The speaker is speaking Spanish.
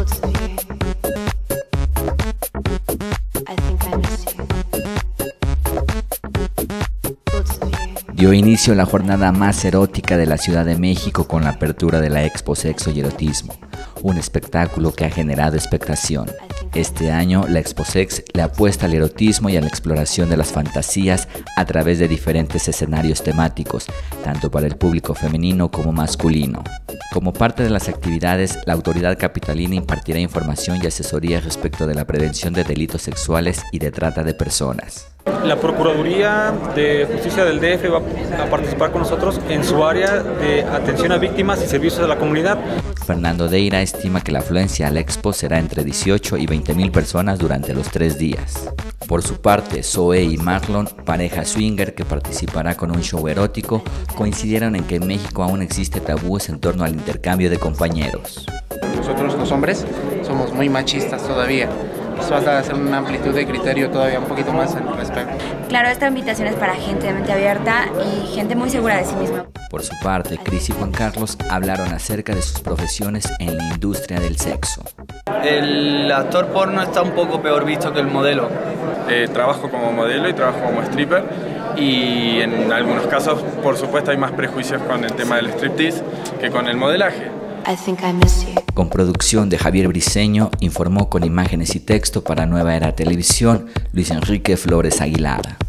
Dio inicio la jornada más erótica de la Ciudad de México con la apertura de la Expo Sexo y Erotismo, un espectáculo que ha generado expectación. Este año, la Expo Sex le apuesta al erotismo y a la exploración de las fantasías a través de diferentes escenarios temáticos, tanto para el público femenino como masculino. Como parte de las actividades, la autoridad capitalina impartirá información y asesoría respecto de la prevención de delitos sexuales y de trata de personas. La Procuraduría de Justicia del DF va a participar con nosotros en su área de atención a víctimas y servicios a la comunidad. Fernando Deira estima que la afluencia a la Expo será entre 18 y 20,000 personas durante los 3 días. Por su parte, Zoe y Marlon, pareja swinger que participará con un show erótico, coincidieron en que en México aún existe tabúes en torno al intercambio de compañeros. Nosotros los hombres somos muy machistas todavía. Nos falta hacer una amplitud de criterio todavía un poquito más al respecto. Claro, esta invitación es para gente de mente abierta y gente muy segura de sí misma. Por su parte, Cris y Juan Carlos hablaron acerca de sus profesiones en la industria del sexo. El actor porno está un poco peor visto que el modelo. Trabajo como modelo y trabajo como stripper y en algunos casos, por supuesto, hay más prejuicios con el tema del striptease que con el modelaje. Con producción de Javier Briceño, informó con imágenes y texto para Nueva Era Televisión Luis Enrique Flores Aguilar.